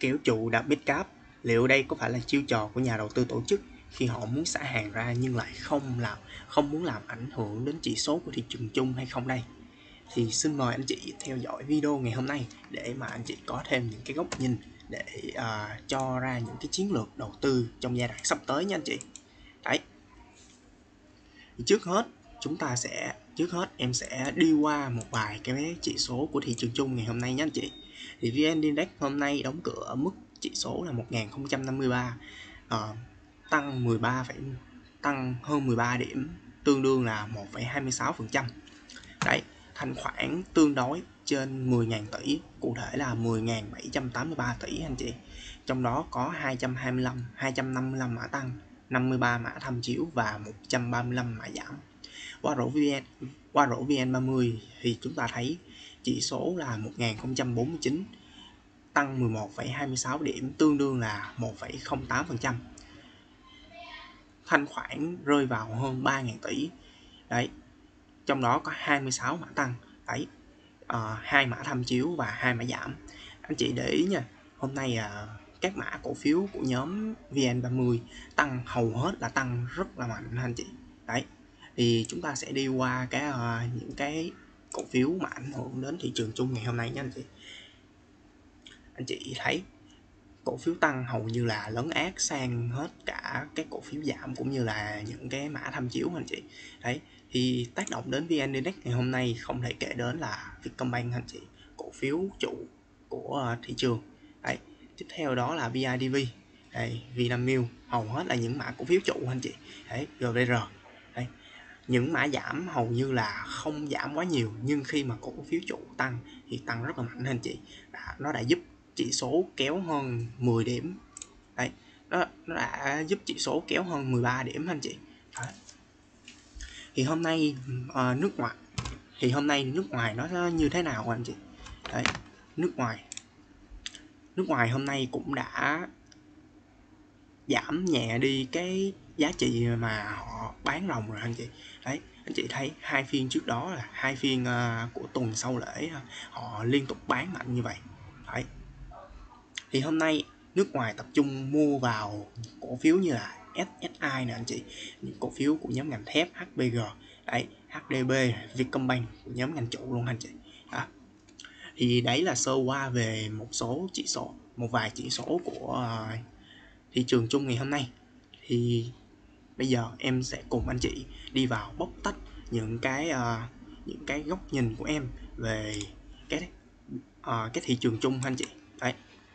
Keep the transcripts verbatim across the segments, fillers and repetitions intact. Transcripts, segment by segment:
Kéo trụ đạp mid cap, liệu đây có phải là chiêu trò của nhà đầu tư tổ chức khi họ muốn xả hàng ra nhưng lại không làm không muốn làm ảnh hưởng đến chỉ số của thị trường chung hay không đây? Thì xin mời anh chị theo dõi video ngày hôm nay để mà anh chị có thêm những cái góc nhìn để uh, cho ra những cái chiến lược đầu tư trong giai đoạn sắp tới nha anh chị. Đấy. Trước hết chúng ta sẽ trước hết em sẽ đi qua một vài cái chỉ số của thị trường chung ngày hôm nay nhé anh chị. Thì vê en Index hôm nay đóng cửa ở mức chỉ số là một nghìn không trăm năm mươi ba, uh, tăng mười ba tăng hơn mười ba điểm, tương đương là một phẩy hai mươi sáu phần trăm. Đấy, thanh khoản tương đối trên mười nghìn tỷ, cụ thể là mười nghìn bảy trăm tám mươi ba tỷ anh chị. Trong đó có hai trăm hai mươi lăm, hai trăm năm mươi lăm mã tăng, năm mươi ba mã tham chiếu và một trăm ba mươi lăm mã giảm. Qua rổ vê en qua rổ vê en ba mươi thì chúng ta thấy chỉ số là một nghìn không trăm bốn mươi chín, tăng mười một phẩy hai mươi sáu điểm, tương đương là một phẩy không tám phần trăm. Thanh khoản rơi vào hơn ba nghìn tỷ. Đấy, trong đó có hai mươi sáu mã tăng, đấy, uh, hai mã tham chiếu và hai mã giảm. Anh chị để ý nha, hôm nay uh, các mã cổ phiếu của nhóm vê en ba mươi tăng hầu hết là tăng rất là mạnh anh chị. Đấy, thì chúng ta sẽ đi qua cái uh, những cái cổ phiếu mà ảnh hưởng đến thị trường chung ngày hôm nay nha anh chị. Anh chị thấy cổ phiếu tăng hầu như là lấn át sang hết cả các cổ phiếu giảm cũng như là những cái mã tham chiếu anh chị. Đấy, thì tác động đến vê en Index ngày hôm nay không thể kể đến là Vietcombank anh chị, cổ phiếu trụ của thị trường. Đấy, tiếp theo đó là bê i đê vê, đây, Vinamilk, hầu hết là những mã cổ phiếu trụ anh chị. Đấy, giê vê rờ. Đấy, những mã giảm hầu như là không giảm quá nhiều, nhưng khi mà cổ phiếu trụ tăng thì tăng rất là mạnh anh chị. Đã, nó đã giúp chỉ số kéo hơn mười điểm. Đấy, nó, nó đã giúp chỉ số kéo hơn mười ba điểm anh chị. Đấy. Thì hôm nay uh, nước ngoài thì hôm nay nước ngoài nó như thế nào anh chị? Đấy, nước ngoài nước ngoài hôm nay cũng đã giảm nhẹ đi cái giá trị mà họ bán ròng rồi anh chị. Đấy, anh chị thấy hai phiên trước đó là hai phiên uh, của tuần sau lễ họ liên tục bán mạnh như vậy. Đấy, thì hôm nay nước ngoài tập trung mua vào cổ phiếu như là ét ét i nè anh chị, những cổ phiếu của nhóm ngành thép hát pê giê, đấy, hát đê bê, Vietcombank, nhóm ngành trụ luôn anh chị. Đó. Thì đấy là sơ qua về một số chỉ số, một vài chỉ số của uh, thị trường chung ngày hôm nay. Thì bây giờ em sẽ cùng anh chị đi vào bóc tách những cái uh, những cái góc nhìn của em về cái uh, cái thị trường chung anh chị. Đấy.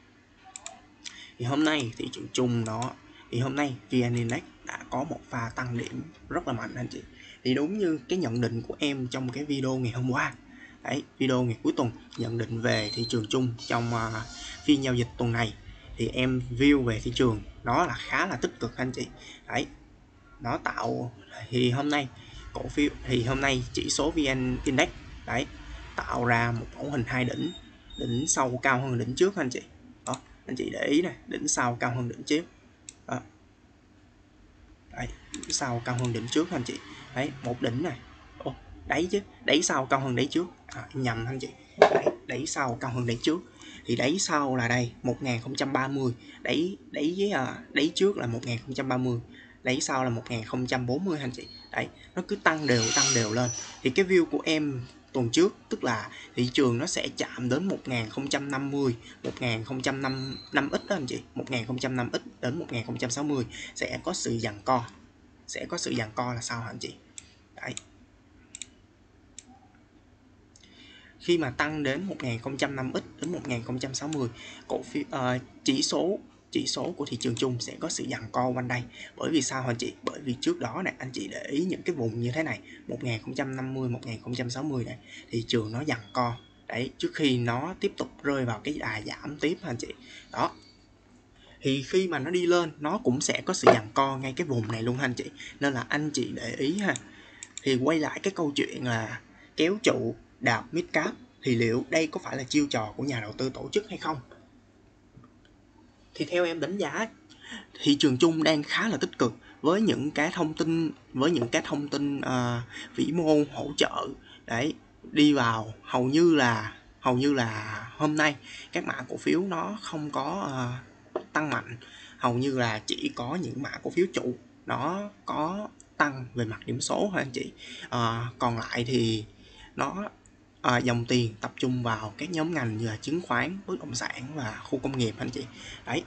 Thì hôm nay thị trường chung nó thì hôm nay vê en Index đã có một pha tăng điểm rất là mạnh anh chị. Thì đúng như cái nhận định của em trong cái video ngày hôm qua. Đấy, video ngày cuối tuần nhận định về thị trường chung trong uh, phiên giao dịch tuần này, thì em view về thị trường nó là khá là tích cực anh chị. Đấy, nó tạo thì hôm nay cổ phiếu thì hôm nay chỉ số vê en Index đấy tạo ra một mẫu hình hai đỉnh, đỉnh sau cao hơn đỉnh trước anh chị. Đó, anh chị để ý này, đỉnh sau cao hơn đỉnh trước. Đó. Đấy, đỉnh sau cao hơn đỉnh trước anh chị. Đấy, một đỉnh này. Ồ, đáy chứ, đáy sau cao hơn đáy trước. À, nhầm anh chị. Đấy, đáy sau cao hơn đáy trước. Thì đáy sau là đây, một nghìn không trăm ba mươi, đáy đáy với à, đáy trước là một nghìn không trăm ba mươi, đáy sau là một nghìn không trăm bốn mươi anh chị. Đấy, nó cứ tăng đều tăng đều lên. Thì cái view của em tuần trước tức là thị trường nó sẽ chạm đến một nghìn không trăm năm mươi, một nghìn không trăm năm năm x đó anh chị, một nghìn không trăm năm x đến một nghìn không trăm sáu mươi sẽ có sự giằng co. Sẽ có sự giằng co là sao hả anh chị? Đấy. Khi mà tăng đến một nghìn không trăm năm x đến một nghìn không trăm sáu mươi, cổ phiếu uh, chỉ số chỉ số của thị trường chung sẽ có sự giằng co quanh đây. Bởi vì sao anh chị? Bởi vì trước đó này anh chị để ý những cái vùng như thế này, một nghìn không trăm năm mươi, một nghìn không trăm sáu mươi này, thị trường nó giằng co. Đấy, trước khi nó tiếp tục rơi vào cái đà giảm tiếp anh chị. Đó. Thì khi mà nó đi lên nó cũng sẽ có sự giằng co ngay cái vùng này luôn anh chị. Nên là anh chị để ý ha. Thì quay lại cái câu chuyện là kéo trụ đạp mid cap, thì liệu đây có phải là chiêu trò của nhà đầu tư tổ chức hay không? Thì theo em đánh giá, thị trường chung đang khá là tích cực với những cái thông tin với những cái thông tin uh, vĩ mô hỗ trợ đấy đi vào, hầu như là hầu như là hôm nay các mã cổ phiếu nó không có uh, tăng mạnh, hầu như là chỉ có những mã cổ phiếu trụ nó có tăng về mặt điểm số thôi anh chị. Uh, còn lại thì nó uh, dòng tiền tập trung vào các nhóm ngành như là chứng khoán, bất động sản và khu công nghiệp anh chị. Đấy,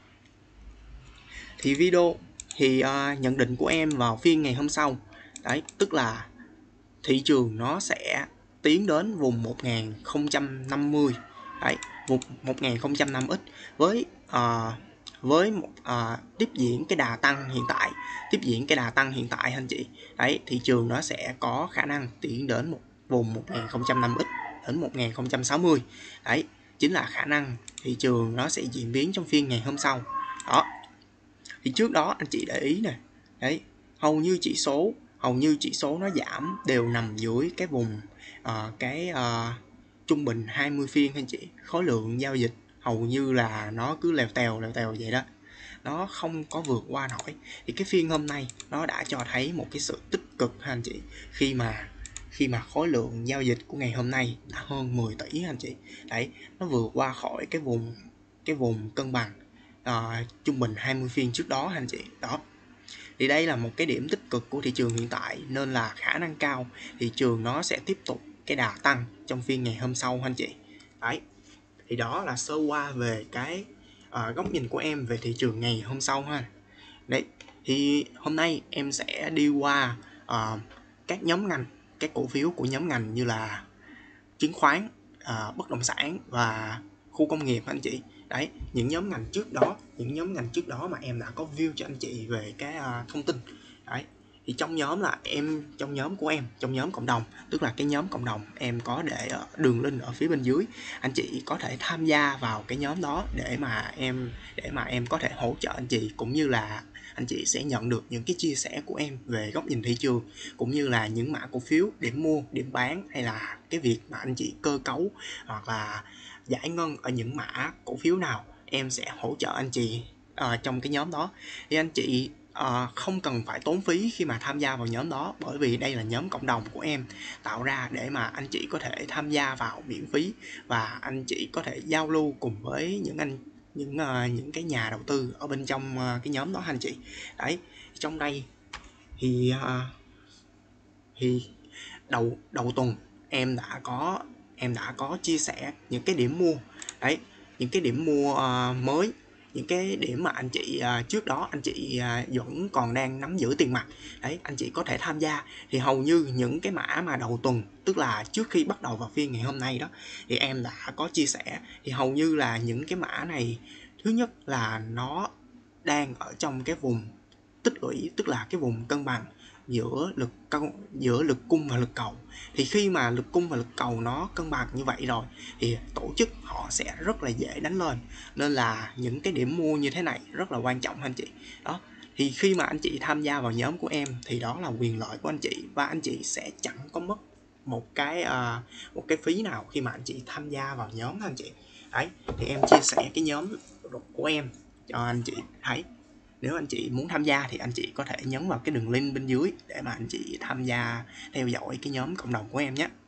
thì video thì uh, nhận định của em vào phiên ngày hôm sau, đấy, tức là thị trường nó sẽ tiến đến vùng một nghìn không trăm năm mươi, đấy, vùng một nghìn không trăm năm mươi x với uh, với một uh, tiếp diễn cái đà tăng hiện tại, tiếp diễn cái đà tăng hiện tại anh chị. Đấy, thị trường nó sẽ có khả năng tiến đến một vùng một nghìn không trăm năm mươi x đến một nghìn không trăm sáu mươi. Đấy, chính là khả năng thị trường nó sẽ diễn biến trong phiên ngày hôm sau. Đó, thì trước đó anh chị để ý nè, đấy, hầu như chỉ số hầu như chỉ số nó giảm đều nằm dưới cái vùng uh, cái uh, trung bình hai mươi phiên anh chị. Khối lượng giao dịch hầu như là nó cứ lèo tèo lèo tèo vậy đó, nó không có vượt qua nổi. Thì cái phiên hôm nay nó đã cho thấy một cái sự tích cực ha anh chị, khi mà khi mà khối lượng giao dịch của ngày hôm nay đã hơn mười tỷ anh chị. Đấy, nó vượt qua khỏi cái vùng cái vùng cân bằng uh, trung bình hai mươi phiên trước đó anh chị. Đó, thì đây là một cái điểm tích cực của thị trường hiện tại, nên là khả năng cao thị trường nó sẽ tiếp tục cái đà tăng trong phiên ngày hôm sau anh chị. Đấy, thì đó là sơ qua về cái uh, góc nhìn của em về thị trường ngày hôm sau ha. Đấy, thì hôm nay em sẽ đi qua uh, các nhóm ngành, các cổ phiếu của nhóm ngành như là chứng khoán, uh, bất động sản và khu công nghiệp anh chị. Đấy, những nhóm ngành trước đó, những nhóm ngành trước đó mà em đã có view cho anh chị về cái uh, thông tin. Đấy, thì trong nhóm là em trong nhóm của em, trong nhóm cộng đồng, tức là cái nhóm cộng đồng em có để đường link ở phía bên dưới, anh chị có thể tham gia vào cái nhóm đó để mà em để mà em có thể hỗ trợ anh chị, cũng như là anh chị sẽ nhận được những cái chia sẻ của em về góc nhìn thị trường, cũng như là những mã cổ phiếu, điểm mua, điểm bán, hay là cái việc mà anh chị cơ cấu hoặc là giải ngân ở những mã cổ phiếu nào, em sẽ hỗ trợ anh chị uh, trong cái nhóm đó. Thì anh chị uh, không cần phải tốn phí khi mà tham gia vào nhóm đó, bởi vì đây là nhóm cộng đồng của em tạo ra để mà anh chị có thể tham gia vào miễn phí, và anh chị có thể giao lưu cùng với những anh những uh, những cái nhà đầu tư ở bên trong uh, cái nhóm đó anh chị. Đấy, trong đây thì uh, thì đầu đầu tuần em đã có em đã có chia sẻ những cái điểm mua. Đấy, những cái điểm mua uh, mới, những cái điểm mà anh chị uh, trước đó anh chị uh, vẫn còn đang nắm giữ tiền mặt. Đấy, anh chị có thể tham gia. Thì hầu như những cái mã mà đầu tuần, tức là trước khi bắt đầu vào phiên ngày hôm nay đó, thì em đã có chia sẻ. Thì hầu như là những cái mã này, thứ nhất là nó đang ở trong cái vùng tích lũy, tức là cái vùng cân bằng giữa lực giữa lực cung và lực cầu. Thì khi mà lực cung và lực cầu nó cân bằng như vậy rồi thì tổ chức họ sẽ rất là dễ đánh lên, nên là những cái điểm mua như thế này rất là quan trọng anh chị. Đó, thì khi mà anh chị tham gia vào nhóm của em thì đó là quyền lợi của anh chị, và anh chị sẽ chẳng có mất một cái uh, một cái phí nào khi mà anh chị tham gia vào nhóm anh chị. Đấy, thì em chia sẻ cái nhóm của em cho anh chị thấy. Nếu anh chị muốn tham gia thì anh chị có thể nhấn vào cái đường link bên dưới để mà anh chị tham gia theo dõi cái nhóm cộng đồng của em nhé.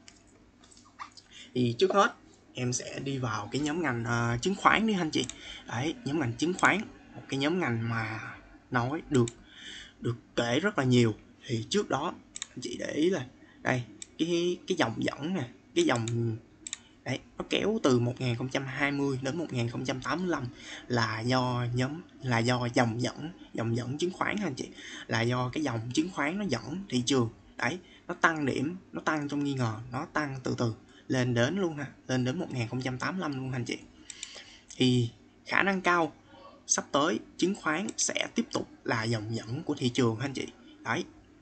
Thì trước hết em sẽ đi vào cái nhóm ngành uh, chứng khoán đi anh chị. Đấy, nhóm ngành chứng khoán, một cái nhóm ngành mà nói được được kể rất là nhiều. Thì trước đó anh chị để ý là đây, cái cái dòng dẫn nè, cái dòng đấy, nó kéo từ một nghìn không trăm hai mươi đến một nghìn không trăm tám mươi lăm là do nhóm là do dòng dẫn dòng dẫn chứng khoán anh chị, là do cái dòng chứng khoán nó dẫn thị trường. Đấy, nó tăng điểm, nó tăng trong nghi ngờ, nó tăng từ từ lên đến luôn ha, lên đến một nghìn không trăm tám mươi lăm luôn anh chị. Thì khả năng cao sắp tới chứng khoán sẽ tiếp tục là dòng dẫn của thị trường anh chị. Đấy,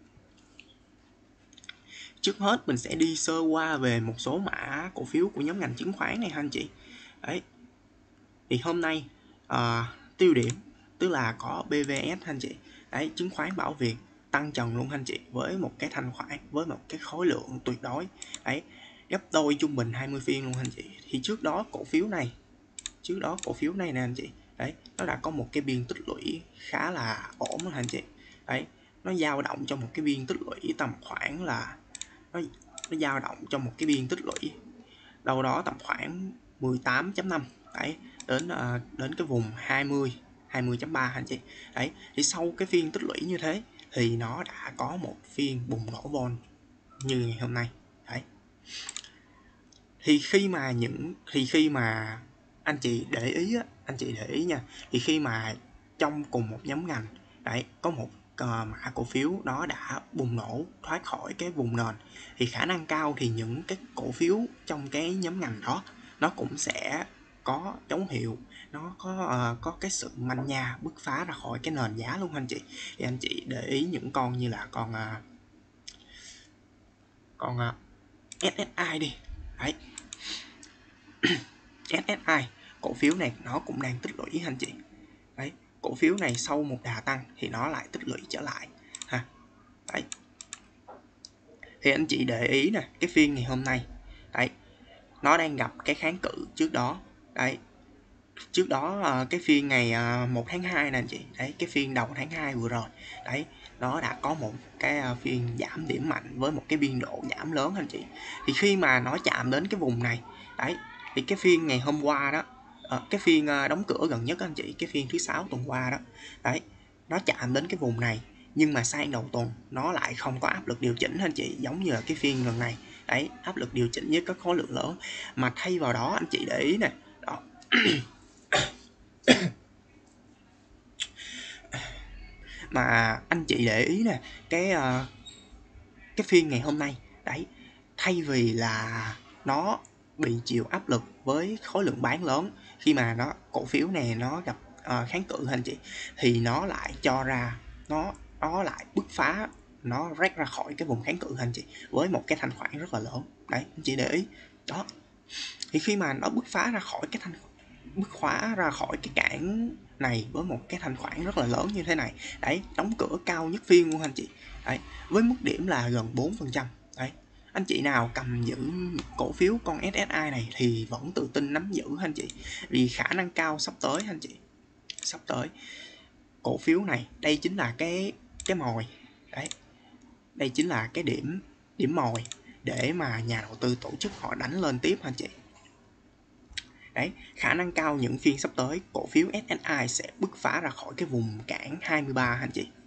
trước hết mình sẽ đi sơ qua về một số mã cổ phiếu của nhóm ngành chứng khoán này anh chị. Đấy, thì hôm nay uh, tiêu điểm tức là có bê vê ét anh chị. Đấy, chứng khoán Bảo Việt tăng trần luôn anh chị, với một cái thanh khoản, với một cái khối lượng tuyệt đối. Đấy, gấp đôi trung bình hai mươi phiên luôn anh chị. Thì trước đó cổ phiếu này trước đó cổ phiếu này nè anh chị, đấy, nó đã có một cái biên tích lũy khá là ổn rồi anh chị. Đấy, nó dao động trong một cái biên tích lũy tầm khoảng là nó nó dao động trong một cái biên tích lũy đâu đó tầm khoảng mười tám chấm năm đấy, đến uh, đến cái vùng hai mươi hai mươi chấm ba anh chị. Đấy, thì sau cái phiên tích lũy như thế thì nó đã có một phiên bùng nổ vol như ngày hôm nay. Đấy, thì khi mà những thì khi mà anh chị để ý á, anh chị để ý nha, thì khi mà trong cùng một nhóm ngành đấy có một uh, mã cổ phiếu nó đã bùng nổ thoát khỏi cái vùng nền, thì khả năng cao thì những cái cổ phiếu trong cái nhóm ngành đó nó cũng sẽ có dấu hiệu, nó có uh, có cái sự manh nha bứt phá ra khỏi cái nền giá luôn anh chị. Thì anh chị để ý những con như là con uh, con uh, ét ét i đi. Đấy, ét ét i cổ phiếu này nó cũng đang tích lũy anh chị. Đấy, cổ phiếu này sau một đà tăng thì nó lại tích lũy trở lại ha. Đấy, thì anh chị để ý nè, cái phiên ngày hôm nay đấy nó đang gặp cái kháng cự trước đó. Đấy, trước đó cái phiên ngày một tháng hai nè anh chị, đấy cái phiên đầu tháng hai vừa rồi đấy, nó đã có một cái phiên giảm điểm mạnh với một cái biên độ giảm lớn anh chị. Thì khi mà nó chạm đến cái vùng này đấy, thì cái phiên ngày hôm qua đó, cái phiên đóng cửa gần nhất anh chị, cái phiên thứ sáu tuần qua đó đấy, nó chạm đến cái vùng này, nhưng mà sang đầu tuần nó lại không có áp lực điều chỉnh anh chị, giống như là cái phiên lần này đấy, áp lực điều chỉnh với các khối lượng lớn, mà thay vào đó anh chị để ý nè đó. Mà anh chị để ý nè, cái uh, cái phiên ngày hôm nay đấy, thay vì là nó bị chịu áp lực với khối lượng bán lớn, khi mà nó cổ phiếu này nó gặp uh, kháng cự anh chị, thì nó lại cho ra nó nó lại bứt phá, nó rách ra khỏi cái vùng kháng cự anh chị, với một cái thanh khoản rất là lớn. Đấy, anh chị để ý đó, thì khi mà nó bứt phá ra khỏi cái thanh bứt khóa ra khỏi cái cản này với một cái thanh khoản rất là lớn như thế này đấy, đóng cửa cao nhất phiên luôn anh chị. Đấy, với mức điểm là gần bốn phần trăm. Đấy, anh chị nào cầm giữ cổ phiếu con ét ét i này thì vẫn tự tin nắm giữ anh chị, vì khả năng cao sắp tới anh chị, sắp tới cổ phiếu này, đây chính là cái cái mồi. Đấy, đây chính là cái điểm điểm mồi để mà nhà đầu tư tổ chức họ đánh lên tiếp anh chị. Đấy, khả năng cao những phiên sắp tới cổ phiếu ét ét i sẽ bứt phá ra khỏi cái vùng cản hai mươi ba anh chị.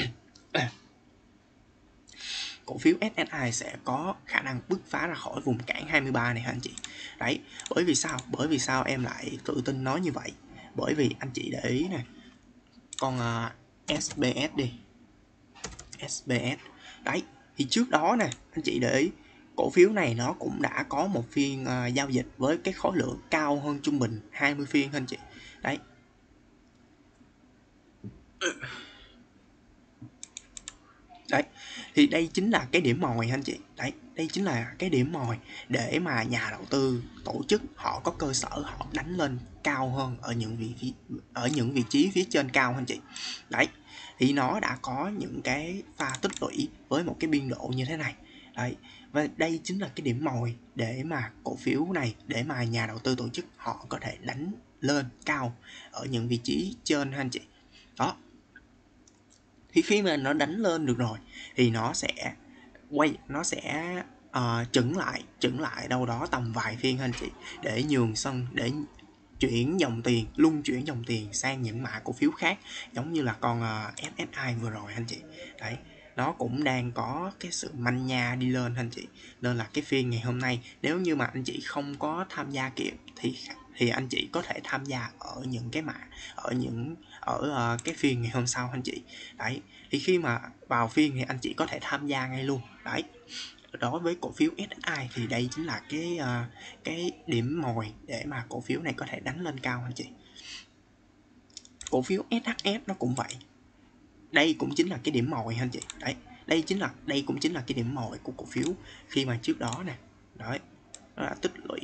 Cổ phiếu ét ét i sẽ có khả năng bứt phá ra khỏi vùng cản hai mươi ba này anh chị. Đấy, bởi vì sao? Bởi vì sao em lại tự tin nói như vậy? Bởi vì anh chị để ý nè, con uh, ét bê ét đi, ét bê ét. Đấy, thì trước đó nè, anh chị để ý cổ phiếu này nó cũng đã có một phiên uh, giao dịch với cái khối lượng cao hơn trung bình hai mươi phiên anh chị. Đấy, đấy, thì đây chính là cái điểm mồi anh chị. Đấy, đây chính là cái điểm mồi để mà nhà đầu tư tổ chức họ có cơ sở họ đánh lên cao hơn ở những vị ở những vị trí phía trên cao anh chị. Đấy, thì nó đã có những cái pha tích lũy với một cái biên độ như thế này. Đấy, và đây chính là cái điểm mồi để mà cổ phiếu này, để mà nhà đầu tư tổ chức họ có thể đánh lên cao ở những vị trí trên anh chị. Đó, thì khi mà nó đánh lên được rồi thì nó sẽ quay nó sẽ uh, chững lại chững lại đâu đó tầm vài phiên anh chị, để nhường sân để chuyển dòng tiền, luân chuyển dòng tiền sang những mã cổ phiếu khác, giống như là con uh, ét ét i vừa rồi anh chị. Đấy, nó cũng đang có cái sự manh nha đi lên anh chị, nên là cái phiên ngày hôm nay nếu như mà anh chị không có tham gia kịp thì thì anh chị có thể tham gia ở những cái mã ở những ở uh, cái phiên ngày hôm sau anh chị. Đấy, thì khi mà vào phiên thì anh chị có thể tham gia ngay luôn. Đấy, đối với cổ phiếu ét ét i thì đây chính là cái uh, cái điểm mồi để mà cổ phiếu này có thể đánh lên cao anh chị. Cổ phiếu ét hát ép nó cũng vậy, đây cũng chính là cái điểm mồi anh chị. Đấy, đây chính là đây cũng chính là cái điểm mồi của cổ phiếu khi mà trước đó nè, đấy, nó đã tích lũy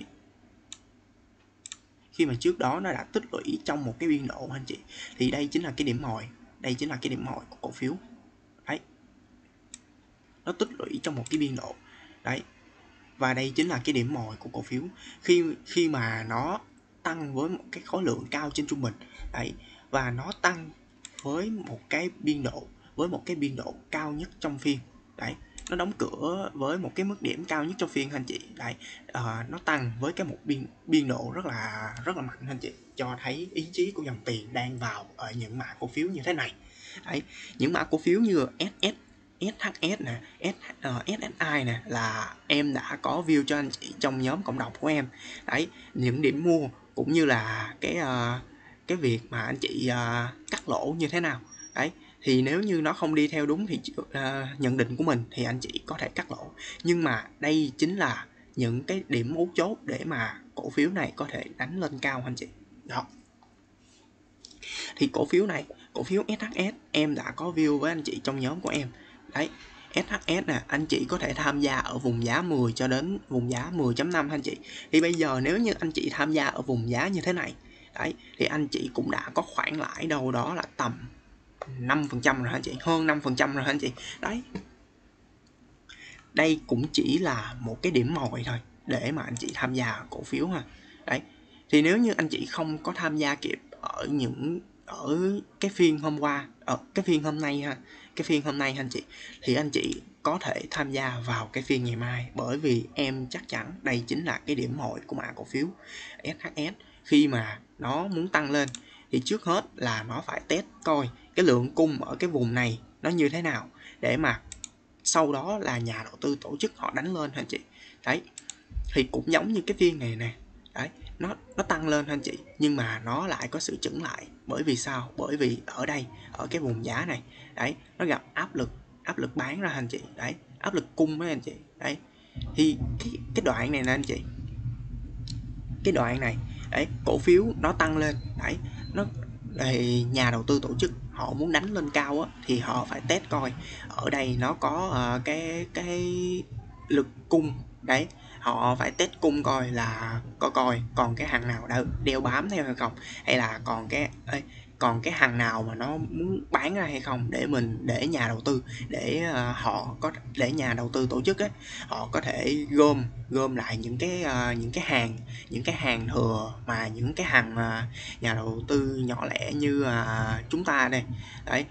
khi mà trước đó nó đã tích lũy trong một cái biên độ anh chị, thì đây chính là cái điểm mồi, đây chính là cái điểm mồi của cổ phiếu. Đấy, nó tích lũy trong một cái biên độ. Đấy, và đây chính là cái điểm mồi của cổ phiếu khi khi mà nó tăng với một cái khối lượng cao trên trung bình. Đấy, và nó tăng với một cái biên độ với một cái biên độ cao nhất trong phiên. Đấy, nó đóng cửa với một cái mức điểm cao nhất trong phiên anh chị. Đấy, uh, nó tăng với cái một biên biên độ rất là rất là mạnh anh chị, cho thấy ý chí của dòng tiền đang vào ở những mã cổ phiếu như thế này. Đấy, những mã cổ phiếu như ét ét, ét hát ét nè, ét ét i nè là em đã có view cho anh chị trong nhóm cộng đồng của em. Đấy, những điểm mua cũng như là cái uh, cái việc mà anh chị uh, cắt lỗ như thế nào. Đấy, thì nếu như nó không đi theo đúng thì uh, nhận định của mình thì anh chị có thể cắt lỗ, nhưng mà đây chính là những cái điểm mấu chốt để mà cổ phiếu này có thể đánh lên cao anh chị. Đó, thì cổ phiếu này, cổ phiếu ét hát ét em đã có view với anh chị trong nhóm của em. Đấy, ét hát ét nè, anh chị có thể tham gia ở vùng giá mười cho đến vùng giá mười chấm năm anh chị. Thì bây giờ nếu như anh chị tham gia ở vùng giá như thế này, đấy, thì anh chị cũng đã có khoản lãi đâu đó là tầm năm phần trăm rồi anh chị, hơn năm phần trăm rồi anh chị. Đấy, đây cũng chỉ là một cái điểm mồi thôi để mà anh chị tham gia cổ phiếu ha. Đấy, thì nếu như anh chị không có tham gia kịp ở những ở cái phiên hôm qua, ở cái phiên hôm nay ha, cái phiên hôm nay anh chị, thì anh chị có thể tham gia vào cái phiên ngày mai, bởi vì em chắc chắn đây chính là cái điểm mồi của mã cổ phiếu ét hát ét. Khi mà nó muốn tăng lên thì trước hết là nó phải test coi cái lượng cung ở cái vùng này nó như thế nào, để mà sau đó là nhà đầu tư tổ chức họ đánh lên anh chị. Đấy, thì cũng giống như cái phiên này nè. Đấy, nó nó tăng lên anh chị, nhưng mà nó lại có sự chững lại. Bởi vì sao? Bởi vì ở đây, ở cái vùng giá này, đấy, nó gặp áp lực áp lực bán ra anh chị. Đấy, áp lực cung đó anh chị. Đấy, thì cái cái đoạn này nè anh chị, cái đoạn này, đấy, cổ phiếu nó tăng lên, đấy, nó thì nhà đầu tư tổ chức họ muốn đánh lên cao á, thì họ phải test coi ở đây nó có uh, cái cái lực cung. Đấy, họ phải test cung coi là có coi còn cái hàng nào đã đeo bám theo hay không, hay là còn cái ê, còn cái hàng nào mà nó muốn bán ra hay không, để mình để nhà đầu tư để uh, họ có để nhà đầu tư tổ chức ấy, họ có thể gom gom lại những cái uh, những cái hàng những cái hàng thừa mà những cái hàng uh, nhà đầu tư nhỏ lẻ như uh, chúng ta đây, đấy,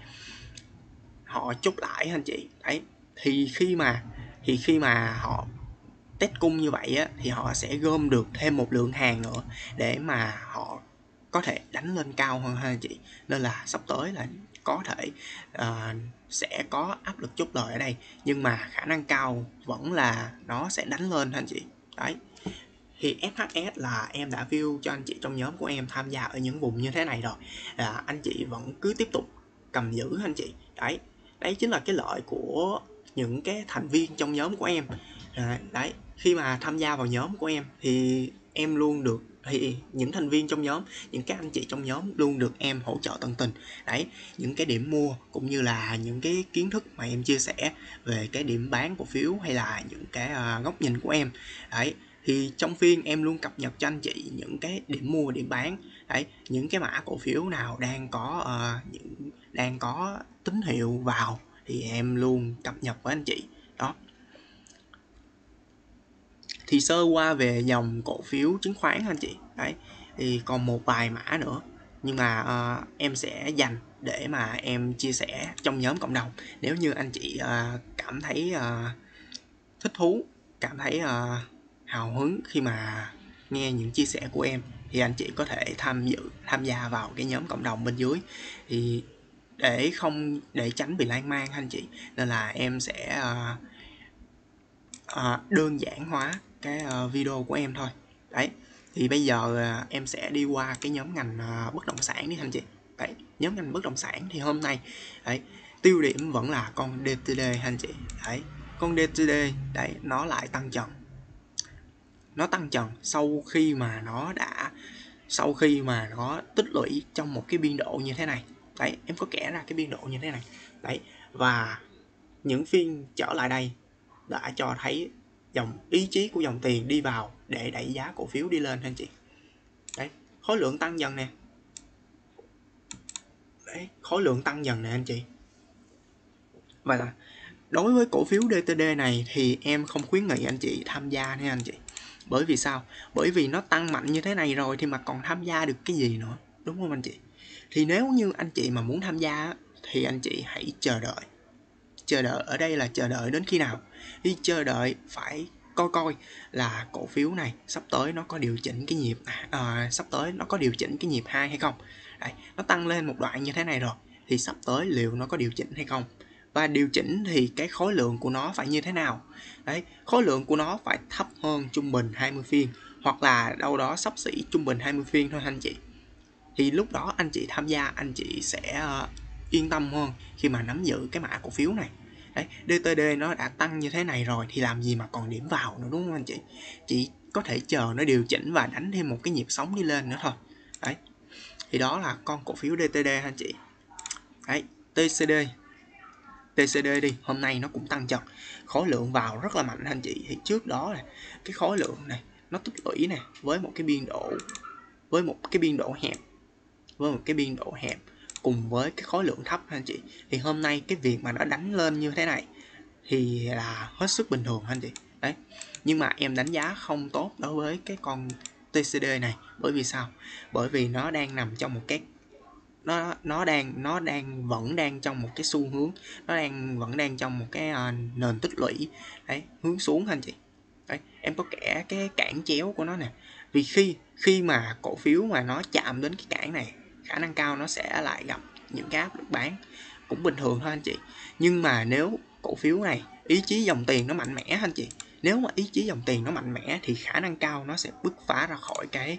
họ chốt lại anh chị. Đấy, thì khi mà thì khi mà họ test cung như vậy á, thì họ sẽ gom được thêm một lượng hàng nữa để mà họ có thể đánh lên cao hơn ha anh chị. Nên là sắp tới là có thể uh, sẽ có áp lực chốt lời ở đây, nhưng mà khả năng cao vẫn là nó sẽ đánh lên ha anh chị. Đấy, thì ét hát ét là em đã view cho anh chị trong nhóm của em tham gia ở những vùng như thế này rồi, à, anh chị vẫn cứ tiếp tục cầm giữ anh chị. Đấy, đấy chính là cái lợi của những cái thành viên trong nhóm của em. À, đấy, khi mà tham gia vào nhóm của em thì em luôn được, thì những thành viên trong nhóm, những cái anh chị trong nhóm luôn được em hỗ trợ tận tình. Đấy, những cái điểm mua cũng như là những cái kiến thức mà em chia sẻ về cái điểm bán cổ phiếu, hay là những cái uh, góc nhìn của em. Đấy, thì trong phiên em luôn cập nhật cho anh chị những cái điểm mua, điểm bán. Đấy, những cái mã cổ phiếu nào đang có uh, những đang có tín hiệu vào thì em luôn cập nhật với anh chị. Đó, thì sơ qua về dòng cổ phiếu chứng khoán anh chị. Đấy, thì còn một vài mã nữa, nhưng mà uh, em sẽ dành để mà em chia sẻ trong nhóm cộng đồng. Nếu như anh chị uh, cảm thấy uh, thích thú, cảm thấy uh, hào hứng khi mà nghe những chia sẻ của em, thì anh chị có thể tham dự tham gia vào cái nhóm cộng đồng bên dưới. Thì để không để tránh bị lan man anh chị, nên là em sẽ uh, uh, đơn giản hóa cái uh, video của em thôi. Đấy, thì bây giờ uh, em sẽ đi qua cái nhóm ngành uh, bất động sản đi anh chị. Đấy, nhóm ngành bất động sản thì hôm nay, đấy, tiêu điểm vẫn là con đê tê đê anh chị. Đấy, con đê tê đê đấy, nó lại tăng trần nó tăng trần sau khi mà nó đã sau khi mà nó tích lũy trong một cái biên độ như thế này. Đấy, em có kẻ ra cái biên độ như thế này. Đấy, và những phiên trở lại đây đã cho thấy dòng ý chí của dòng tiền đi vào để đẩy giá cổ phiếu đi lên anh chị. Đấy, khối lượng tăng dần nè. Đấy, khối lượng tăng dần nè anh chị. Và đối với cổ phiếu đê tê đê này thì em không khuyến nghị anh chị tham gia nha anh chị. Bởi vì sao? Bởi vì nó tăng mạnh như thế này rồi thì mà còn tham gia được cái gì nữa, đúng không anh chị? Thì nếu như anh chị mà muốn tham gia thì anh chị hãy chờ đợi. Chờ đợi ở đây là chờ đợi đến khi nào? thì chờ đợi phải coi coi là cổ phiếu này sắp tới nó có điều chỉnh cái nhịp à, sắp tới nó có điều chỉnh cái nhịp hai hay không. Đấy, nó tăng lên một đoạn như thế này rồi thì sắp tới liệu nó có điều chỉnh hay không, và điều chỉnh thì cái khối lượng của nó phải như thế nào. Đấy, khối lượng của nó phải thấp hơn trung bình hai mươi phiên, hoặc là đâu đó xấp xỉ trung bình hai mươi phiên thôi anh chị. Thì lúc đó anh chị tham gia anh chị sẽ uh, yên tâm hơn khi mà nắm giữ cái mã cổ phiếu này. Đấy, đê tê đê nó đã tăng như thế này rồi thì làm gì mà còn điểm vào nữa, đúng không anh chị? Chỉ có thể chờ nó điều chỉnh và đánh thêm một cái nhịp sóng đi lên nữa thôi. Đấy, thì đó là con cổ phiếu đê tê đê anh chị. Đấy, tê xê đê tê xê đê đi, hôm nay nó cũng tăng chật, khối lượng vào rất là mạnh anh chị. Thì trước đó là cái khối lượng này nó tích lũy này với một cái biên độ với một cái biên độ hẹp với một cái biên độ hẹp cùng với cái khối lượng thấp anh chị, thì hôm nay cái việc mà nó đánh lên như thế này thì là hết sức bình thường anh chị. Đấy, nhưng mà em đánh giá không tốt đối với cái con tê xê đê này. Bởi vì sao? Bởi vì nó đang nằm trong một cái nó nó đang nó đang vẫn đang trong một cái xu hướng, nó đang vẫn đang trong một cái uh, nền tích lũy, đấy, hướng xuống anh chị. Đấy, em có kẻ cái cản chéo của nó nè, vì khi khi mà cổ phiếu mà nó chạm đến cái cản này, khả năng cao nó sẽ lại gặp những cái áp lực bán, cũng bình thường thôi anh chị. Nhưng mà nếu cổ phiếu này ý chí dòng tiền nó mạnh mẽ anh chị, nếu mà ý chí dòng tiền nó mạnh mẽ thì khả năng cao nó sẽ bứt phá ra khỏi cái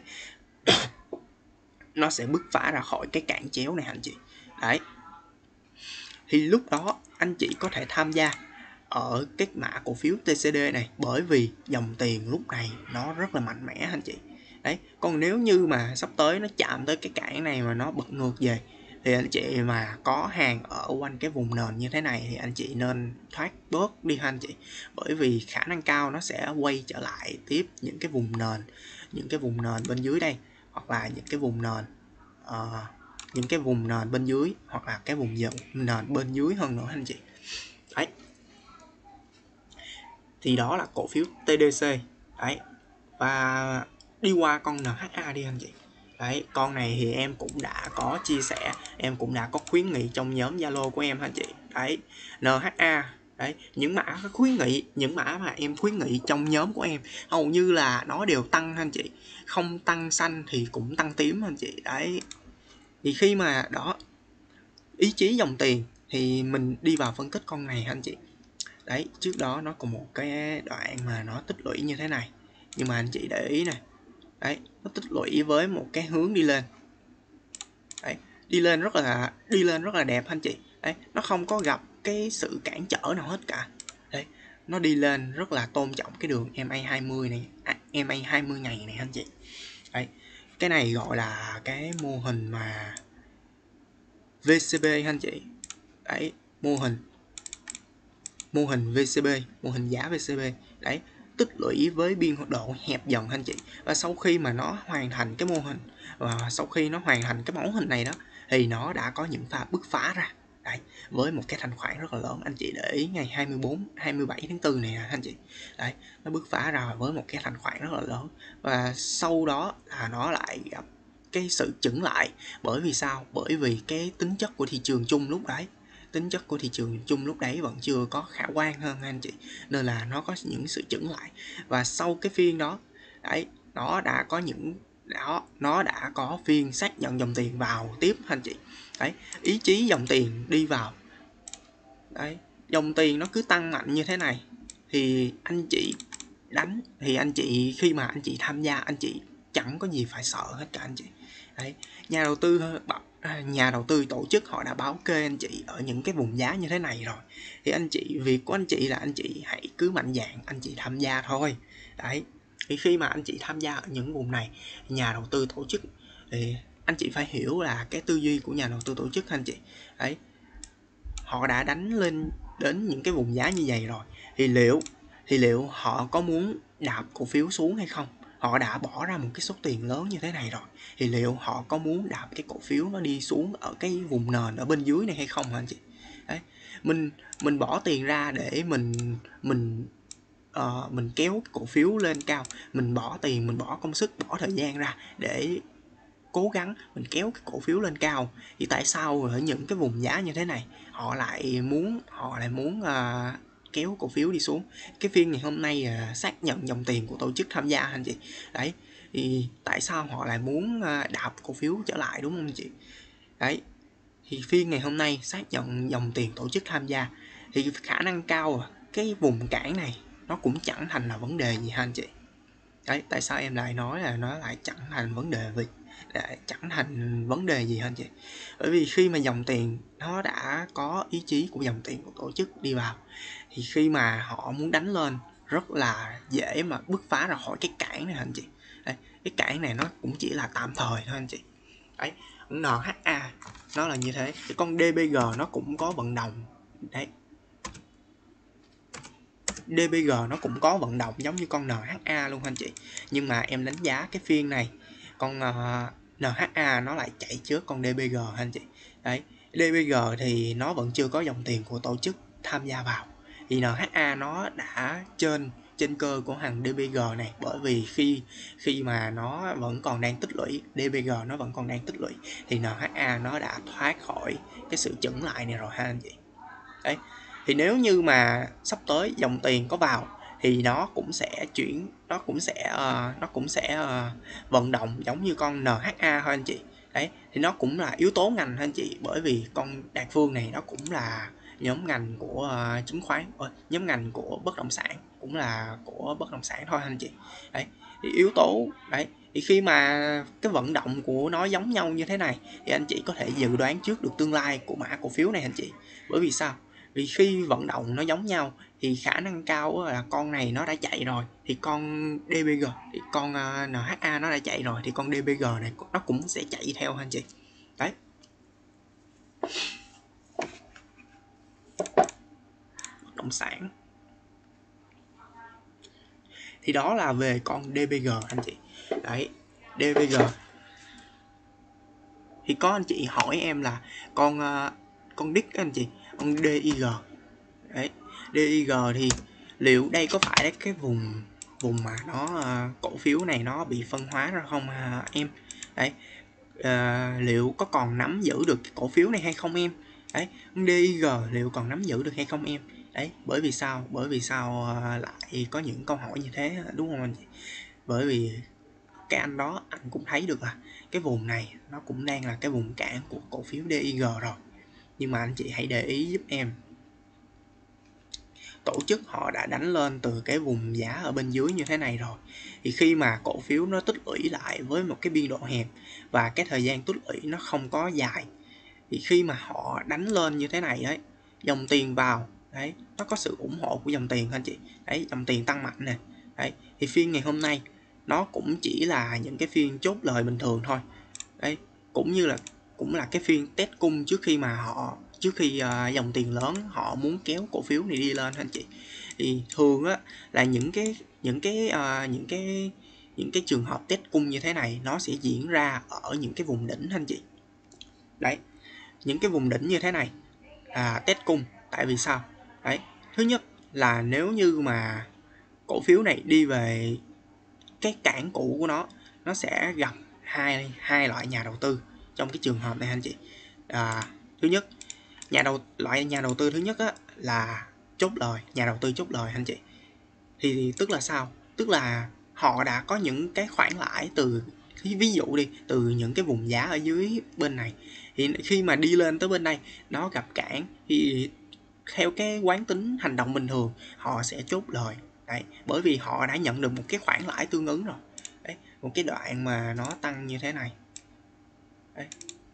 nó sẽ bứt phá ra khỏi cái cản chéo này anh chị. Đấy, thì lúc đó anh chị có thể tham gia ở cái mã cổ phiếu tê xê đê này, bởi vì dòng tiền lúc này nó rất là mạnh mẽ anh chị. Đấy, còn nếu như mà sắp tới nó chạm tới cái cản này mà nó bật ngược về thì anh chị mà có hàng ở quanh cái vùng nền như thế này thì anh chị nên thoát bớt đi anh chị, bởi vì khả năng cao nó sẽ quay trở lại tiếp những cái vùng nền những cái vùng nền bên dưới đây, hoặc là những cái vùng nền uh, những cái vùng nền bên dưới, hoặc là cái vùng nền bên dưới hơn nữa anh chị. Đấy, thì đó là cổ phiếu tê đê xê. Đấy, và đi qua con en hát a đi anh chị. Đấy, con này thì em cũng đã có chia sẻ, em cũng đã có khuyến nghị trong nhóm Zalo của em anh chị. Đấy, en hát a, đấy, những mã khuyến nghị, những mã mà em khuyến nghị trong nhóm của em hầu như là nó đều tăng anh chị, không tăng xanh thì cũng tăng tím anh chị. Đấy, thì khi mà đó ý chí dòng tiền thì mình đi vào phân tích con này anh chị. Đấy, trước đó nó còn một cái đoạn mà nó tích lũy như thế này, nhưng mà anh chị để ý này, đấy, nó tích lũy với một cái hướng đi lên. Đấy, đi lên rất là đi lên rất là đẹp anh chị. Đấy, nó không có gặp cái sự cản trở nào hết cả. Đấy, nó đi lên rất là tôn trọng cái đường em a hai mươi này, à, em a hai mươi ngày này anh chị. Đấy, cái này gọi là cái mô hình mà vê xê bê anh chị. Đấy, mô hình mô hình vê xê bê, mô hình giá vê xê bê. Đấy, tích lũy với biên độ hẹp dần anh chị. Và sau khi mà nó hoàn thành cái mô hình, và sau khi nó hoàn thành cái mẫu hình này đó, thì nó đã có những pha bứt phá ra. Đấy, với một cái thanh khoản rất là lớn. Anh chị để ý ngày hai mươi bốn, hai mươi bảy tháng tư này anh chị. Đấy, nó bứt phá ra với một cái thanh khoản rất là lớn. Và sau đó là nó lại gặp cái sự chững lại. Bởi vì sao? Bởi vì cái tính chất của thị trường chung lúc đấy tính chất của thị trường chung lúc đấy vẫn chưa có khả quan hơn anh chị, nên là nó có những sự chững lại. Và sau cái phiên đó, đấy, nó đã có những đó nó đã có phiên xác nhận dòng tiền vào tiếp anh chị. Đấy, ý chí dòng tiền đi vào. Đấy, dòng tiền nó cứ tăng mạnh như thế này thì anh chị đánh thì anh chị khi mà anh chị tham gia, anh chị chẳng có gì phải sợ hết cả anh chị. Đấy, nhà đầu tư nhà đầu tư tổ chức họ đã báo kê anh chị ở những cái vùng giá như thế này rồi, thì anh chị việc của anh chị là anh chị hãy cứ mạnh dạn anh chị tham gia thôi. Đấy, thì khi mà anh chị tham gia ở những vùng này, nhà đầu tư tổ chức thì anh chị phải hiểu là cái tư duy của nhà đầu tư tổ chức anh chị. Đấy, họ đã đánh lên đến những cái vùng giá như vậy rồi thì liệu thì liệu họ có muốn đạp cổ phiếu xuống hay không? Họ đã bỏ ra một cái số tiền lớn như thế này rồi thì liệu họ có muốn đạp cái cổ phiếu nó đi xuống ở cái vùng nền ở bên dưới này hay không hả anh chị? Đấy, mình mình bỏ tiền ra để mình mình uh, mình kéo cái cổ phiếu lên cao, mình bỏ tiền, mình bỏ công sức, bỏ thời gian ra để cố gắng mình kéo cái cổ phiếu lên cao, thì tại sao ở những cái vùng giá như thế này họ lại muốn họ lại muốn uh, kéo cổ phiếu đi xuống. Cái phiên ngày hôm nay à, xác nhận dòng tiền của tổ chức tham gia anh chị. Đấy, thì tại sao họ lại muốn à, đạp cổ phiếu trở lại, đúng không anh chị? Đấy, thì phiên ngày hôm nay xác nhận dòng tiền tổ chức tham gia, thì khả năng cao à, cái vùng cản này nó cũng chẳng thành là vấn đề gì ha anh chị. Đấy, tại sao em lại nói là nó lại chẳng thành vấn đề vì lại chẳng thành vấn đề gì hơn chị? Bởi vì khi mà dòng tiền nó đã có ý chí của dòng tiền của tổ chức đi vào, thì khi mà họ muốn đánh lên rất là dễ mà bứt phá ra khỏi cái cản này anh chị. Đấy, cái cản này nó cũng chỉ là tạm thời thôi anh chị. Đấy, en hát a nó là như thế. Cái con đê bê giê nó cũng có vận động. Đấy, đê bê giê nó cũng có vận động giống như con en hát a luôn anh chị. Nhưng mà em đánh giá cái phiên này con uh, en hát a nó lại chạy trước con đê bê giê anh chị. Đấy, đê bê giê thì nó vẫn chưa có dòng tiền của tổ chức tham gia vào, thì en hát a nó đã trên trên cơ của hàng đê bê giê này, bởi vì khi khi mà nó vẫn còn đang tích lũy, đê bê giê nó vẫn còn đang tích lũy, thì en hát a nó đã thoát khỏi cái sự chững lại này rồi ha anh chị. Đấy, thì nếu như mà sắp tới dòng tiền có vào thì nó cũng sẽ chuyển, nó cũng sẽ uh, nó cũng sẽ uh, vận động giống như con en hát a thôi anh chị. Đấy, thì nó cũng là yếu tố ngành anh chị, bởi vì con Đạt Phương này nó cũng là nhóm ngành của uh, chứng khoán, uh, nhóm ngành của bất động sản, cũng là của bất động sản thôi anh chị. Đấy, thì yếu tố đấy, thì khi mà cái vận động của nó giống nhau như thế này thì anh chị có thể dự đoán trước được tương lai của mã cổ phiếu này anh chị. Bởi vì sao? Vì khi vận động nó giống nhau thì khả năng cao là con này nó đã chạy rồi, thì con đê bê giê, thì con en hát a nó đã chạy rồi, thì con đê bê giê này nó cũng sẽ chạy theo anh chị. Đấy, bất động sản thì đó là về con đê bê giê anh chị. Đấy, đê bê giê thì có anh chị hỏi em là con con đích anh chị, con đê i giê. Đấy, đê i giê thì liệu đây có phải cái vùng vùng mà nó uh, cổ phiếu này nó bị phân hóa ra không uh, em? Đấy, uh, liệu có còn nắm giữ được cái cổ phiếu này hay không em? Đấy, đê i giê liệu còn nắm giữ được hay không em? Đấy, bởi vì sao? Bởi vì sao uh, lại có những câu hỏi như thế, đúng không anh chị? Bởi vì cái anh đó anh cũng thấy được là cái vùng này nó cũng đang là cái vùng cản của cổ phiếu đê i giê rồi. Nhưng mà anh chị hãy để ý giúp em, tổ chức họ đã đánh lên từ cái vùng giá ở bên dưới như thế này rồi, thì khi mà cổ phiếu nó tích lũy lại với một cái biên độ hẹp và cái thời gian tích lũy nó không có dài, thì khi mà họ đánh lên như thế này đấy, dòng tiền vào đấy, nó có sự ủng hộ của dòng tiền anh chị. Đấy, dòng tiền tăng mạnh nè. Đấy, thì phiên ngày hôm nay nó cũng chỉ là những cái phiên chốt lời bình thường thôi. Đấy, cũng như là cũng là cái phiên test cung trước khi mà họ trước khi uh, dòng tiền lớn họ muốn kéo cổ phiếu này đi lên anh chị. Thì thường á là những cái những cái uh, những cái những cái trường hợp test cung như thế này nó sẽ diễn ra ở những cái vùng đỉnh anh chị. Đấy, những cái vùng đỉnh như thế này là test cung. Tại vì sao? Đấy, thứ nhất là nếu như mà cổ phiếu này đi về cái cản cũ của nó nó sẽ gặp hai hai loại nhà đầu tư trong cái trường hợp này anh chị. À, thứ nhất, nhà đầu loại nhà đầu tư thứ nhất á, là chốt lời, nhà đầu tư chốt lời anh chị. Thì, thì tức là sao? Tức là họ đã có những cái khoản lãi từ, ví dụ đi, từ những cái vùng giá ở dưới bên này, thì khi mà đi lên tới bên đây nó gặp cản thì theo cái quán tính hành động bình thường họ sẽ chốt lời. Đấy, bởi vì họ đã nhận được một cái khoản lãi tương ứng rồi. Đấy, một cái đoạn mà nó tăng như thế này. Đấy,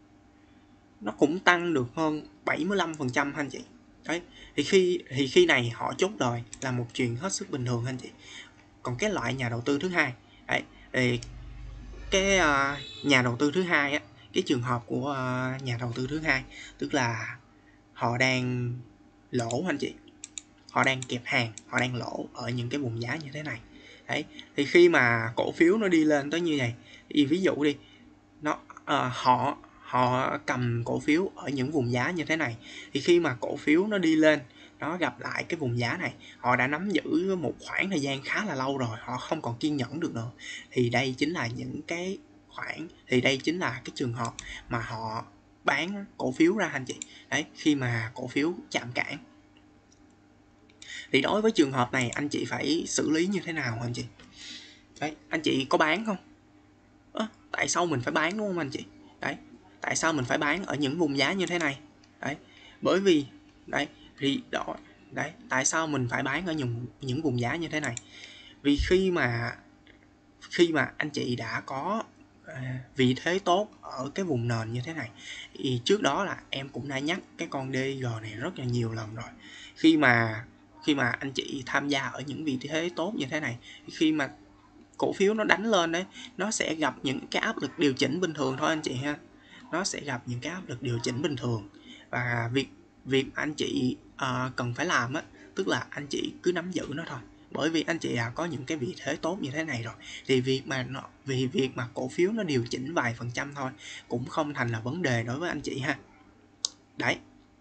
nó cũng tăng được hơn bảy mươi lăm phần trăm anh chị. Đấy, thì khi thì khi này họ chốt lời là một chuyện hết sức bình thường anh chị. Còn cái loại nhà đầu tư thứ hai, đấy, thì cái uh, nhà đầu tư thứ hai á, cái trường hợp của uh, nhà đầu tư thứ hai tức là họ đang lỗ anh chị, họ đang kẹp hàng, họ đang lỗ ở những cái vùng giá như thế này. Đấy, thì khi mà cổ phiếu nó đi lên tới như này, thì ví dụ đi, nó uh, họ họ cầm cổ phiếu ở những vùng giá như thế này, thì khi mà cổ phiếu nó đi lên, nó gặp lại cái vùng giá này, họ đã nắm giữ một khoảng thời gian khá là lâu rồi, họ không còn kiên nhẫn được nữa, thì đây chính là những cái khoản, thì đây chính là cái trường hợp mà họ bán cổ phiếu ra anh chị. Đấy, khi mà cổ phiếu chạm cản. Thì đối với trường hợp này anh chị phải xử lý như thế nào anh chị? Đấy, anh chị có bán không? Ơ, tại sao mình phải bán đúng không anh chị? Đấy, tại sao mình phải bán ở những vùng giá như thế này? Đấy, bởi vì đấy thì đó đấy, tại sao mình phải bán ở những những vùng giá như thế này? Vì khi mà khi mà anh chị đã có à, vị thế tốt ở cái vùng nền như thế này, thì trước đó là em cũng đã nhắc cái con đê i giê này rất là nhiều lần rồi. Khi mà khi mà anh chị tham gia ở những vị thế tốt như thế này, khi mà cổ phiếu nó đánh lên đấy, nó sẽ gặp những cái áp lực điều chỉnh bình thường thôi anh chị ha. Nó sẽ gặp những cái áp lực điều chỉnh bình thường, và việc việc anh chị uh, cần phải làm á, tức là anh chị cứ nắm giữ nó thôi. Bởi vì anh chị đã có những cái vị thế tốt như thế này rồi, thì việc mà nó vì việc mà cổ phiếu nó điều chỉnh vài phần trăm thôi cũng không thành là vấn đề đối với anh chị ha. Đấy,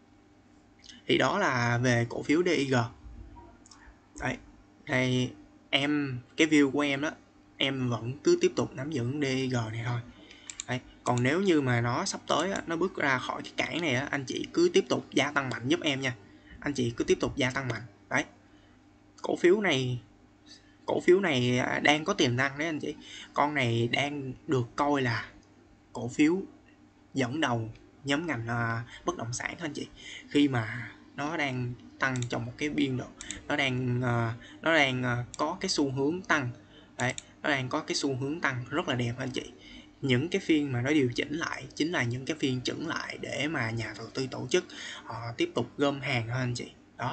thì đó là về cổ phiếu đê i giê. Đấy, đây em cái view của em đó, em vẫn cứ tiếp tục nắm giữ đê i giê này thôi. Đấy, còn nếu như mà nó sắp tới á, nó bước ra khỏi cái cản này á, anh chị cứ tiếp tục gia tăng mạnh giúp em nha. Anh chị cứ tiếp tục gia tăng mạnh. Đấy, cổ phiếu này cổ phiếu này đang có tiềm năng đấy anh chị. Con này đang được coi là cổ phiếu dẫn đầu nhóm ngành uh, bất động sản anh chị. Khi mà nó đang tăng trong một cái biên độ, nó đang uh, nó đang uh, có cái xu hướng tăng. Đấy, nó đang có cái xu hướng tăng rất là đẹp anh chị. Những cái phiên mà nó điều chỉnh lại chính là những cái phiên chững lại để mà nhà đầu tư tổ chức họ tiếp tục gom hàng thôi anh chị. Đó,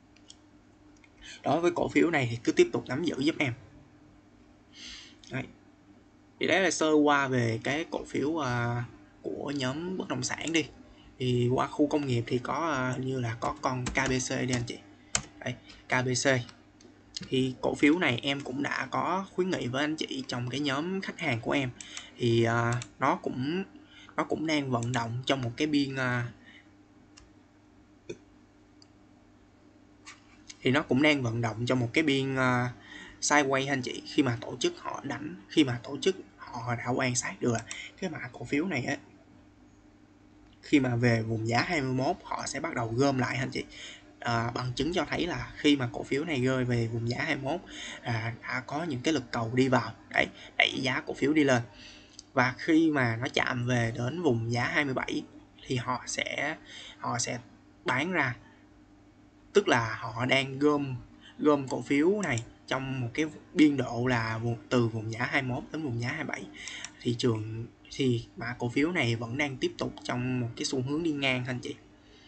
đối với cổ phiếu này thì cứ tiếp tục nắm giữ giúp em. Đấy, thì đấy là sơ qua về cái cổ phiếu uh, của nhóm bất động sản đi. Thì qua khu công nghiệp thì có uh, như là có con ca bê xê đây anh chị. Đấy, ca bê xê thì cổ phiếu này em cũng đã có khuyến nghị với anh chị trong cái nhóm khách hàng của em. Thì uh, nó cũng nó cũng đang vận động trong một cái biên uh, thì nó cũng đang vận động trong một cái biên uh, sideways anh chị. Khi mà tổ chức họ đánh khi mà tổ chức họ đã quan sát được cái mã cổ phiếu này á, khi mà về vùng giá hai mươi mốt họ sẽ bắt đầu gom lại anh chị. À, bằng chứng cho thấy là khi mà cổ phiếu này rơi về vùng giá hai mươi mốt à, đã có những cái lực cầu đi vào đấy, đẩy giá cổ phiếu đi lên. Và khi mà nó chạm về đến vùng giá hai mươi bảy thì họ sẽ họ sẽ bán ra, tức là họ đang gom gom cổ phiếu này trong một cái biên độ là từ vùng giá hai mươi mốt đến vùng giá hai mươi bảy. Thị trường thì mã cổ phiếu này vẫn đang tiếp tục trong một cái xu hướng đi ngang anh chị.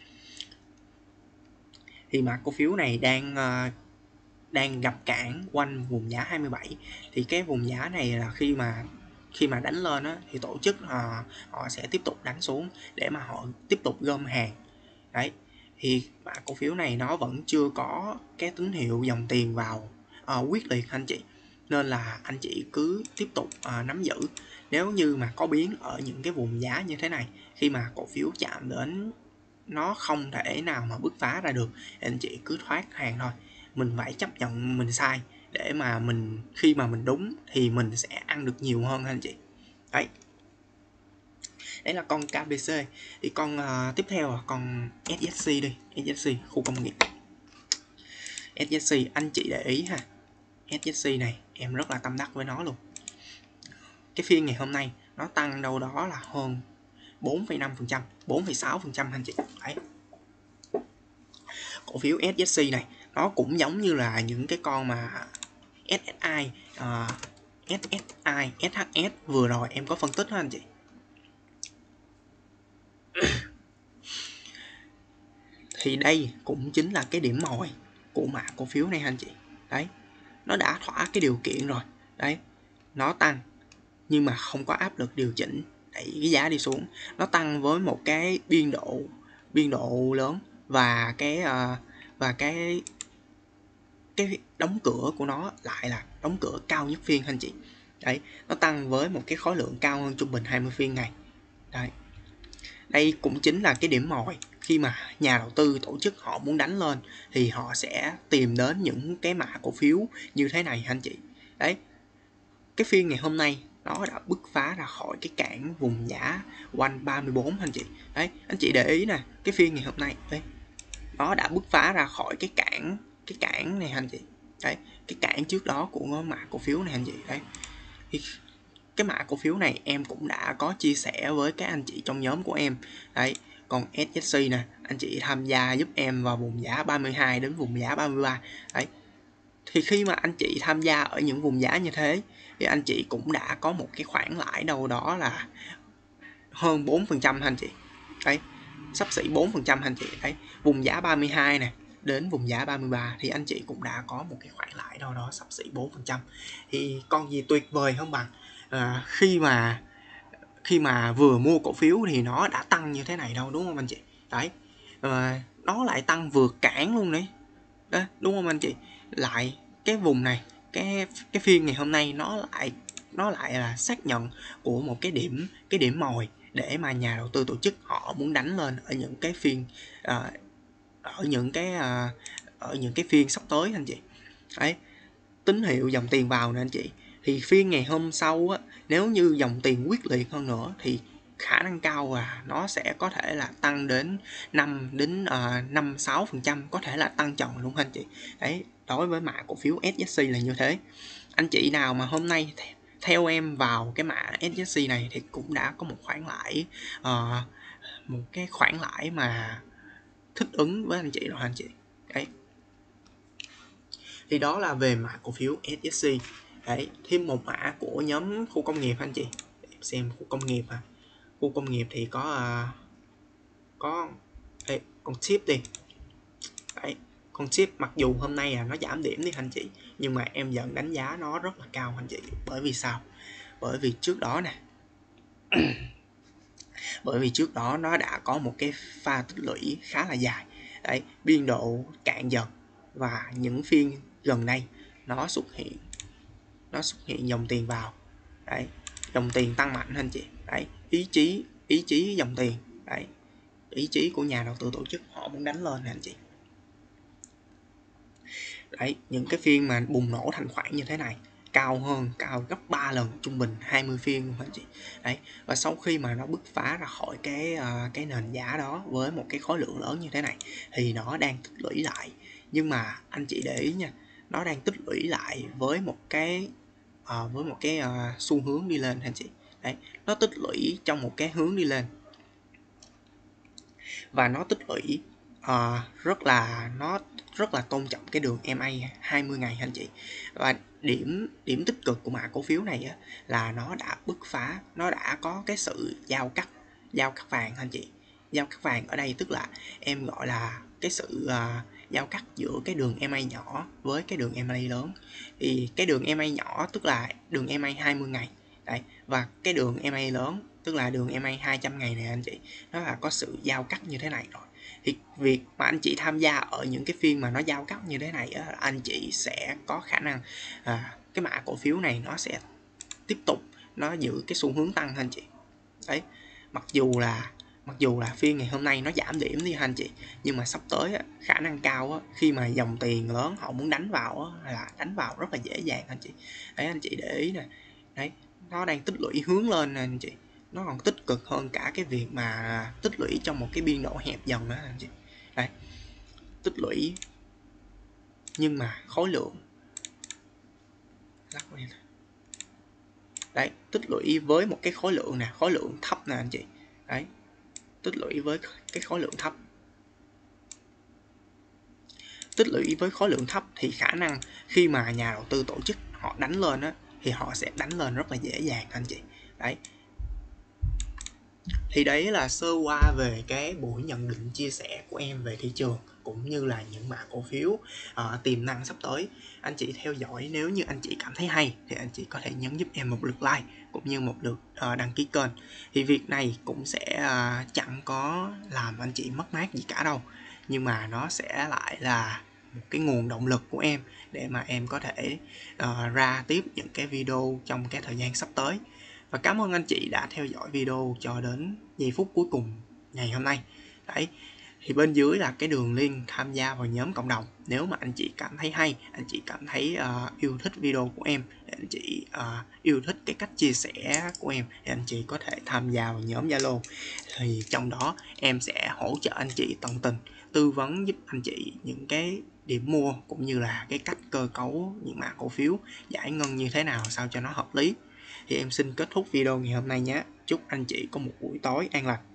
Thì mã cổ phiếu này đang uh, đang gặp cản quanh vùng giá hai mươi bảy. Thì cái vùng giá này là khi mà khi mà đánh lên á, thì tổ chức uh, họ sẽ tiếp tục đánh xuống để mà họ tiếp tục gom hàng. Đấy, thì mã cổ phiếu này nó vẫn chưa có cái tín hiệu dòng tiền vào uh, quyết liệt anh chị, nên là anh chị cứ tiếp tục uh, nắm giữ. Nếu như mà có biến ở những cái vùng giá như thế này, khi mà cổ phiếu chạm đến nó không thể nào mà bứt phá ra được, anh chị cứ thoát hàng thôi. Mình phải chấp nhận mình sai để mà mình khi mà mình đúng thì mình sẽ ăn được nhiều hơn anh chị. Đấy, đấy là con ca bê xê. Thì con uh, tiếp theo là con ét ét xê đi. ét ét xê khu công nghiệp. ét ét xê anh chị để ý ha, ét ét xê này em rất là tâm đắc với nó luôn. Cái phiên ngày hôm nay nó tăng đâu đó là hơn bốn phẩy năm phần trăm, bốn phẩy sáu phần trăm anh chị. Đấy, cổ phiếu ét ét xê này nó cũng giống như là những cái con mà ét ét i, uh, ét ét i, ét hát ét vừa rồi em có phân tích đó anh chị. Thì đây cũng chính là cái điểm mồi của mã cổ phiếu này anh chị. Đấy, nó đã thỏa cái điều kiện rồi. Đấy, nó tăng nhưng mà không có áp lực điều chỉnh đẩy cái giá đi xuống. Nó tăng với một cái biên độ biên độ lớn, và cái uh, và cái cái đóng cửa của nó lại là đóng cửa cao nhất phiên anh chị. Đấy, nó tăng với một cái khối lượng cao hơn trung bình hai mươi phiên ngày. Đấy, đây cũng chính là cái điểm mồi khi mà nhà đầu tư tổ chức họ muốn đánh lên thì họ sẽ tìm đến những cái mã cổ phiếu như thế này anh chị. Đấy, cái phiên ngày hôm nay nó đã bứt phá ra khỏi cái cản vùng giá quanh ba mươi bốn anh chị. Đấy, anh chị để ý nè, cái phiên ngày hôm nay đấy, nó đã bứt phá ra khỏi cái cản cái cái cản này anh chị. Đấy, cái cản trước đó của mã cổ phiếu này anh chị. Đấy, thì cái mã cổ phiếu này em cũng đã có chia sẻ với các anh chị trong nhóm của em. Đấy, còn ét ét xê nè, anh chị tham gia giúp em vào vùng giá ba mươi hai đến vùng giá ba mươi ba. Đấy, thì khi mà anh chị tham gia ở những vùng giá như thế thì anh chị cũng đã có một cái khoản lãi đâu đó là hơn bốn phần trăm anh chị. Đấy, xấp xỉ bốn phần trăm anh chị. Đấy, vùng giá ba mươi hai nè đến vùng giá ba mươi ba thì anh chị cũng đã có một cái khoản lãi đâu đó xấp xỉ bốn phần trăm. Thì còn gì tuyệt vời hơn bằng à, khi mà khi mà vừa mua cổ phiếu thì nó đã tăng như thế này đâu, đúng không anh chị? Đấy, à, nó lại tăng vượt cản luôn đấy. Đó, đúng không anh chị? Lại cái vùng này, cái cái phiên ngày hôm nay nó lại nó lại là xác nhận của một cái điểm cái điểm mồi để mà nhà đầu tư tổ chức họ muốn đánh lên ở những cái phiên à, ở những cái à, ở những cái phiên sắp tới anh chị. Đấy, tín hiệu dòng tiền vào nè anh chị. Thì phiên ngày hôm sau á, nếu như dòng tiền quyết liệt hơn nữa thì khả năng cao là nó sẽ có thể là tăng đến năm đến năm sáu phần trăm, có thể là tăng trần luôn anh chị. Đấy, đối với mã cổ phiếu ét ét xê là như thế. Anh chị nào mà hôm nay theo em vào cái mã ét ét xê này thì cũng đã có một khoản lãi uh, một cái khoản lãi mà thích ứng với anh chị rồi anh chị. Đấy, thì đó là về mã cổ phiếu ét ét xê. Đấy, thêm một mã của nhóm khu công nghiệp anh chị. Để em xem khu công nghiệp à. Khu công nghiệp thì có uh, có Ê, con chip đi. Đấy, con chip mặc dù hôm nay là nó giảm điểm đi anh chị, nhưng mà em vẫn đánh giá nó rất là cao anh chị. Bởi vì sao? Bởi vì trước đó nè bởi vì trước đó nó đã có một cái pha tích lũy khá là dài. Đấy, biên độ cạn dần và những phiên gần đây nó xuất hiện nó xuất hiện dòng tiền vào. Đấy, dòng tiền tăng mạnh anh chị. Đấy, ý chí ý chí dòng tiền. Đấy, ý chí của nhà đầu tư tổ chức họ muốn đánh lên nè anh chị. Đấy, những cái phiên mà bùng nổ thành khoản như thế này cao hơn cao gấp ba lần trung bình hai mươi phiên luôn anh chị. Đấy, và sau khi mà nó bứt phá ra khỏi cái uh, cái nền giá đó với một cái khối lượng lớn như thế này thì nó đang tích lũy lại. Nhưng mà anh chị để ý nha, nó đang tích lũy lại với một cái uh, với một cái uh, xu hướng đi lên anh chị. Đấy, nó tích lũy trong một cái hướng đi lên và nó tích lũy uh, rất là nó rất là tôn trọng cái đường em a hai mươi ngày anh chị. Và điểm điểm tích cực của mã cổ phiếu này á, là nó đã bứt phá, nó đã có cái sự giao cắt giao cắt vàng anh chị. Giao cắt vàng ở đây tức là em gọi là cái sự uh, giao cắt giữa cái đường em a nhỏ với cái đường em a lớn. Thì cái đường em a nhỏ tức là đường em a hai mươi ngày. Đấy, và cái đường em a lớn tức là đường em a hai trăm ngày này anh chị, nó là có sự giao cắt như thế này rồi. Thì việc mà anh chị tham gia ở những cái phiên mà nó giao cắt như thế này á, anh chị sẽ có khả năng à, cái mã cổ phiếu này nó sẽ tiếp tục nó giữ cái xu hướng tăng anh chị. Đấy, mặc dù là mặc dù là phiên ngày hôm nay nó giảm điểm đi anh chị, nhưng mà sắp tới á, khả năng cao á, khi mà dòng tiền lớn họ muốn đánh vào á, là đánh vào rất là dễ dàng anh chị. Đấy, anh chị để ý nè. Đấy, nó đang tích lũy hướng lên nè anh chị. Nó còn tích cực hơn cả cái việc mà tích lũy trong một cái biên độ hẹp dần đó anh chị. Đấy, tích lũy nhưng mà khối lượng đấy, tích lũy với một cái khối lượng nè, khối lượng thấp nè anh chị. Đấy, tích lũy với cái khối lượng thấp tích lũy với khối lượng thấp thì khả năng khi mà nhà đầu tư tổ chức họ đánh lên á, thì họ sẽ đánh lên rất là dễ dàng anh chị. Đấy, thì đấy là sơ qua về cái buổi nhận định chia sẻ của em về thị trường cũng như là những mã cổ phiếu uh, tiềm năng sắp tới. Anh chị theo dõi, nếu như anh chị cảm thấy hay thì anh chị có thể nhấn giúp em một lượt like cũng như một lượt uh, đăng ký kênh. Thì việc này cũng sẽ uh, chẳng có làm anh chị mất mát gì cả đâu, nhưng mà nó sẽ lại là một cái nguồn động lực của em để mà em có thể uh, ra tiếp những cái video trong cái thời gian sắp tới. Và cảm ơn anh chị đã theo dõi video cho đến giây phút cuối cùng ngày hôm nay. Đấy, thì bên dưới là cái đường link tham gia vào nhóm cộng đồng. Nếu mà anh chị cảm thấy hay, anh chị cảm thấy uh, yêu thích video của em, anh chị uh, yêu thích cái cách chia sẻ của em, thì anh chị có thể tham gia vào nhóm Zalo. Thì trong đó em sẽ hỗ trợ anh chị tận tình, tư vấn giúp anh chị những cái điểm mua cũng như là cái cách cơ cấu những mã cổ phiếu, giải ngân như thế nào sao cho nó hợp lý. Thì em xin kết thúc video ngày hôm nay nhé. Chúc anh chị có một buổi tối an lành.